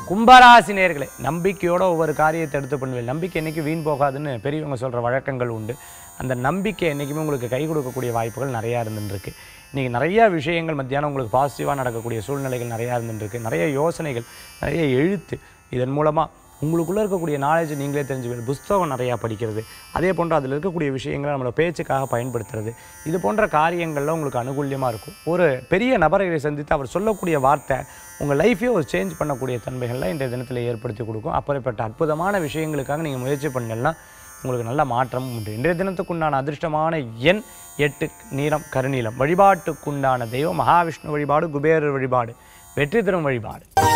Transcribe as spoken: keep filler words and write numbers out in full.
கும்பராசி நேயர்களே, நம்பிக்கையோட ஒவ்வொரு காரியத்தை எடுத்து பண்ணுவேன். நம்பிக்கை என்னைக்கு வீண் போகாதுன்னு பெரியவங்க சொல்கிற வழக்கங்கள் உண்டு. அந்த நம்பிக்கை என்றைக்குமே உங்களுக்கு கை கொடுக்கக்கூடிய வாய்ப்புகள் நிறையா இருந்துருக்கு. இன்றைக்கி நிறையா விஷயங்கள் மத்தியானம் உங்களுக்கு பாசிட்டிவாக நடக்கக்கூடிய சூழ்நிலைகள் நிறையா இருந்துருக்கு. நிறைய யோசனைகள், நிறைய எழுத்து, இதன் மூலமாக உங்களுக்குள்ளே இருக்கக்கூடிய நாலேஜ் நீங்களே தெரிஞ்சுக்கிறது. புஸ்தகம் நிறையா படிக்கிறது, அதே போன்று அதில் இருக்கக்கூடிய விஷயங்களை நம்மளோட பேச்சுக்காக பயன்படுத்துறது, இது போன்ற காரியங்களில் உங்களுக்கு அனுகூல்யமாக இருக்கும். ஒரு பெரிய நபரை சந்தித்து அவர் சொல்லக்கூடிய வார்த்தை உங்கள் லைஃப்பையே ஒரு சேஞ்ச் பண்ணக்கூடிய தன்மைகள்லாம் இன்றைய தினத்தில் ஏற்படுத்தி கொடுக்கும். அப்படிப்பட்ட அற்புதமான விஷயங்களுக்காக நீங்கள் முயற்சி பண்ணலன்னா உங்களுக்கு நல்ல மாற்றமும் உண்டு. இன்றைய தினத்துக்குண்டான அதிர்ஷ்டமான எண் எட்டு, நீலம் கருநீலம். வழிபாட்டுக்குண்டான தெய்வம் மகாவிஷ்ணு வழிபாடு, குபேரர் வழிபாடு, வெற்றி தரும் வழிபாடு.